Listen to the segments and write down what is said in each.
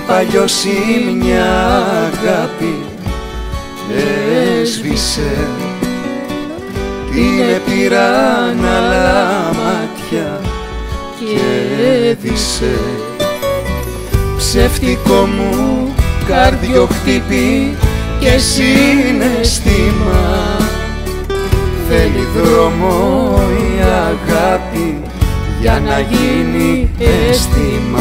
παλιώσει μια αγάπη, έσβησε, την επήραν άλλα μάτια και έδισε. Ψεύτικο μου καρδιοχτύπη και συναίσθημα, θέλει δρόμο η αγάπη για να γίνει αίσθημα.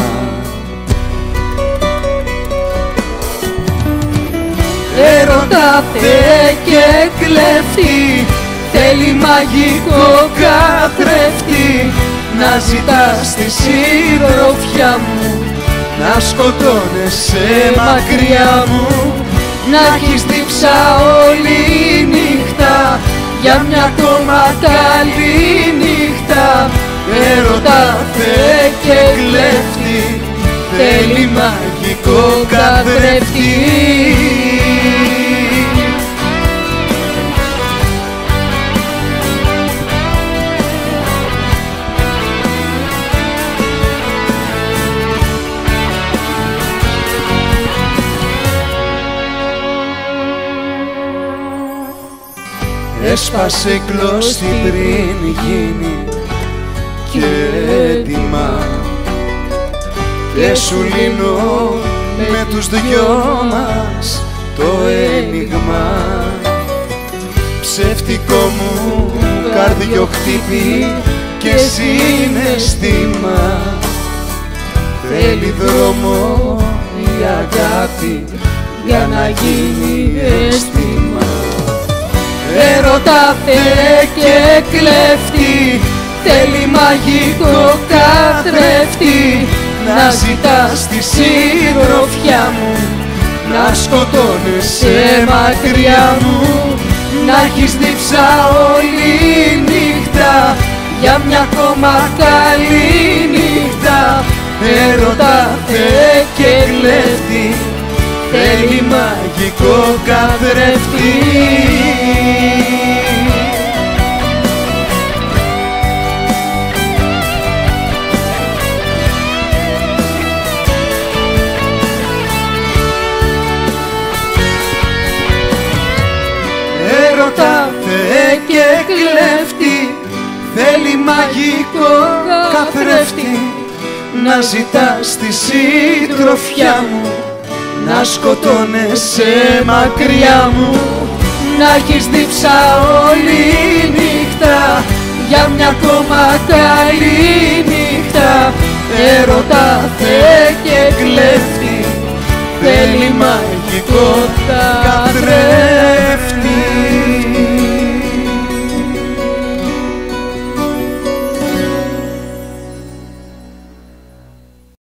Έρωτα Θεέ και κλέφτη, θέλει μαγικό καθρέφτη, να ζητάς τη συντροφιά μου, να σκοτώνεσαι μακριά μου, να έχεις δίψα όλη νύχτα για μια ακόμα καλή νύχτα. Έρωτα Θεέ και κλέφτη, θέλει μαγικό καθρέφτη. Έσπασε κλώστη πριν γίνει και έτοιμα, και σου λύνω με τους δυο μας το ένιγμα. Ψεύτικο μου καρδιοχτύπη και συναίσθημα, θέλει δρόμο η αγάπη για να γίνει αίσθημα. Έρωτα Θεέ και κλέφτη, θέλει μαγικό καθρέφτη, να ζητάς τη συντροφιά μου, να σκοτώνεσαι μακριά μου, να έχεις δίψα όλη νύχτα για μια ακόμα καλή νύχτα. Έρωτα Θεέ και κλέφτη, θέλει μαγικό καθρέφτη. Έρωτα Θεέ και κλέφτη, θέλει μαγικό καθρέφτη, να ζητάς τη συντροφιά μου, να σκοτώνεσαι μακριά μου, να έχεις δίψα όλη νύχτα για μια ακόμα καλή